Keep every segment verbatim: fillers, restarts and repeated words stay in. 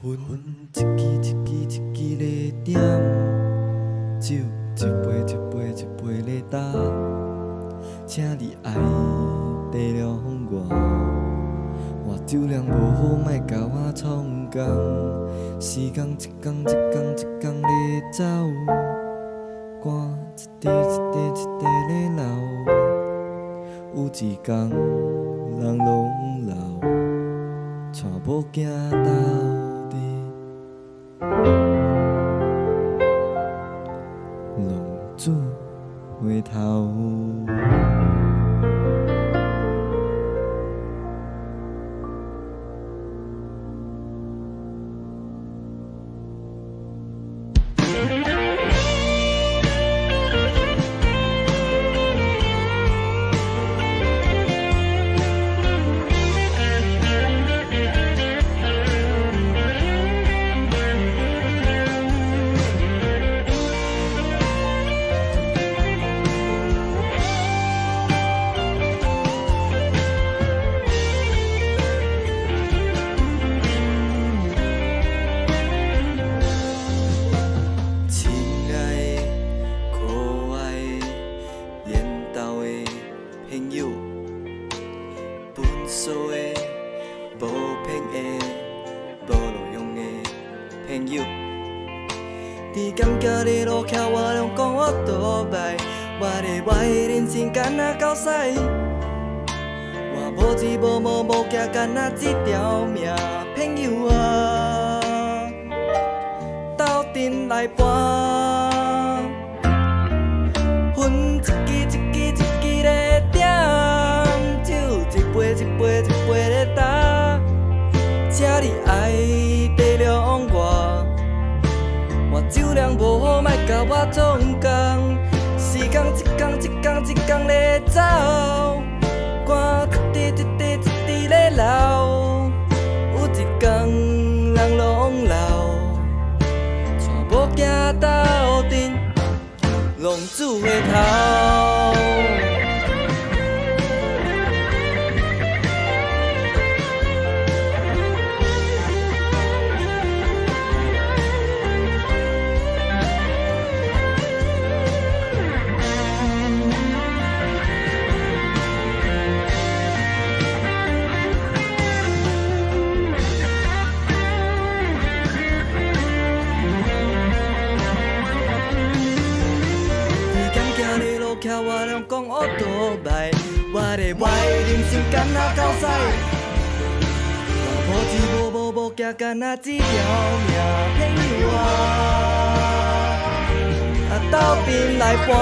云一支一支一支咧点，酒一杯一杯一杯咧干，请你爱体谅我。我酒量无好，莫甲我创工。时间一天一天一天咧走，汗一滴一滴一滴咧流。有一天人拢老，带某囝斗阵，浪子回头。干那一条命，朋友啊，斗阵来搬，云一支一支一支咧点，酒一杯一杯一杯咧干，请你爱体谅我，我酒量无好，莫甲我创工，时间一天一天一天咧走，汗一滴一滴。咧流，有一天人拢老，带某囝斗阵，浪子回头。听我俩讲乌多歹，我的我的人生干那狗屎，无钱无无无行干那一条命，朋友啊，啊斗阵来搬，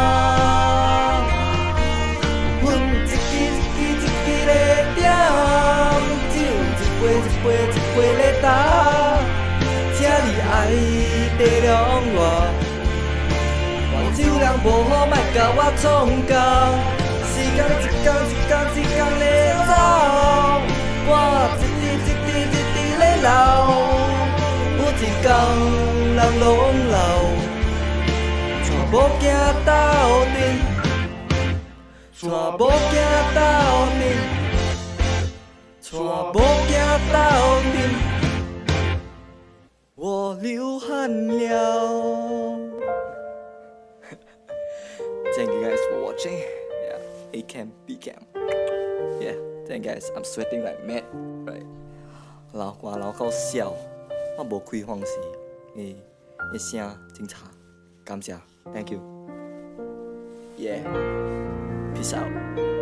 云一支一支一支咧点，酒一杯一杯一杯咧干，请你爱体谅我。酒量无好，莫甲我创工。时间一天一天一天咧走，汗一滴一滴一滴咧流。有一天人拢老，带某囝斗阵，带某囝斗阵，带某囝斗阵，我流汗了。Thank you guys for watching. Yeah, A cam, B cam. Yeah, thank you guys. I'm sweating like mad. Right. 老歌老搞笑，我无开放时，伊一声真差，感谢 ，Thank you. Yeah, peace out.